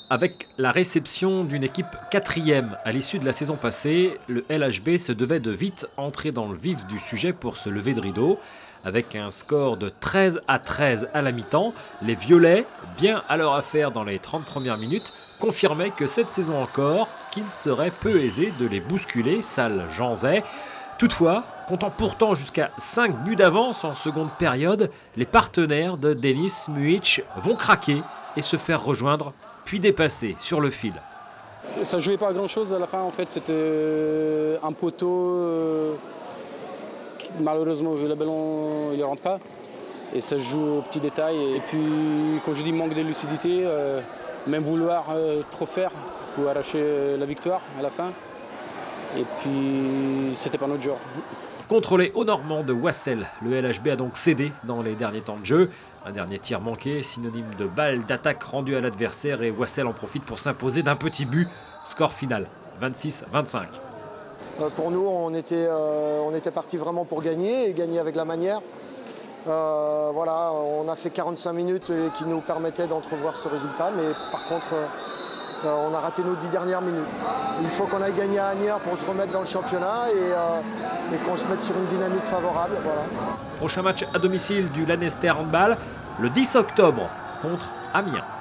Avec la réception d'une équipe 4e à l'issue de la saison passée, le LHB se devait de vite entrer dans le vif du sujet pour se lever de rideau. Avec un score de 13-13 à la mi-temps, les Violets, bien à leur affaire dans les 30 premières minutes, confirmaient que cette saison encore, qu'il serait peu aisé de les bousculer, salle Jean Zay. Toutefois, comptant pourtant jusqu'à 5 buts d'avance en seconde période, les partenaires de Denis Mujic vont craquer et se faire rejoindre, puis dépasser sur le fil. Ça ne jouait pas à grand chose à la fin, en fait, c'était un poteau. Malheureusement, le ballon il ne rentre pas et ça se joue aux petits détails. Et puis, quand je dis manque de lucidité, même vouloir trop faire pour arracher la victoire à la fin. Et puis, c'était pas notre genre. Contre les Hauts-Normands de Wassel, le LHB a donc cédé dans les derniers temps de jeu. Un dernier tir manqué, synonyme de balle d'attaque rendue à l'adversaire, et Wassel en profite pour s'imposer d'un petit but. Score final, 26-25. Pour nous, on était parti vraiment pour gagner, et gagner avec la manière. Voilà, on a fait 45 minutes qui nous permettaient d'entrevoir ce résultat, mais par contre, on a raté nos 10 dernières minutes. Il faut qu'on aille gagner à Asnières pour se remettre dans le championnat et qu'on se mette sur une dynamique favorable. Voilà. Prochain match à domicile du Lanester Handball, le 10 octobre contre Amiens.